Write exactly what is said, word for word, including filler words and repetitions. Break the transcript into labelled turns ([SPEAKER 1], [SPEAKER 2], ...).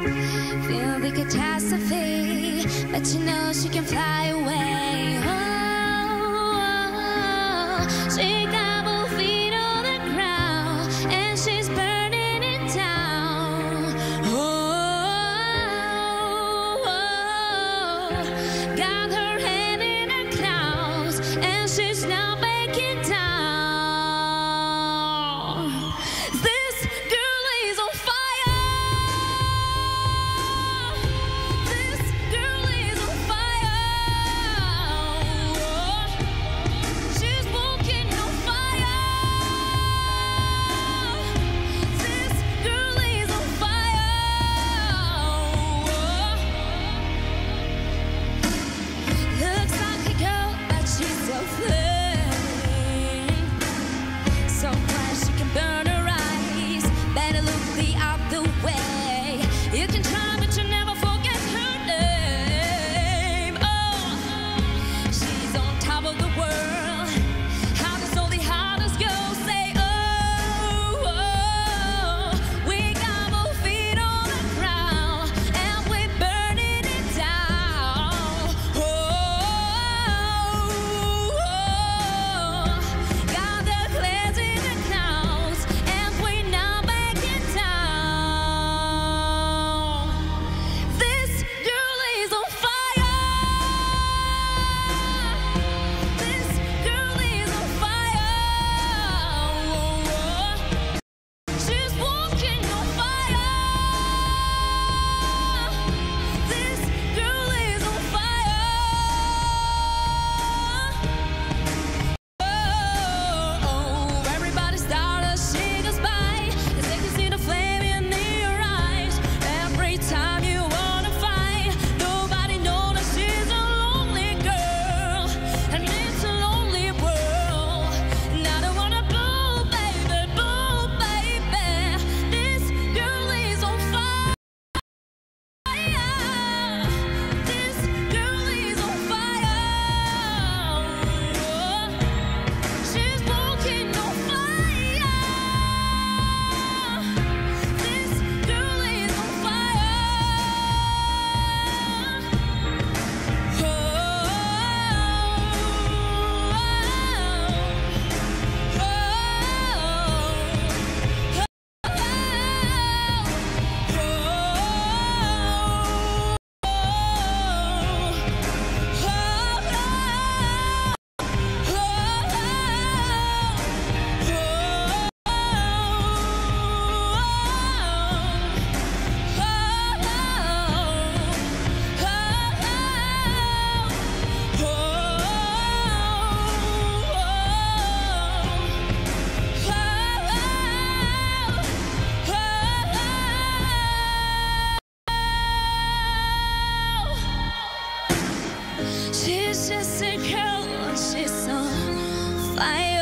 [SPEAKER 1] Feel the catastrophe, but you know she can fly away. Oh, she got both feet on the ground, and she's burning it down. Oh, got her head in the clouds, and she's now baking down. This girl is on fire. She's just a girl, she's on fire.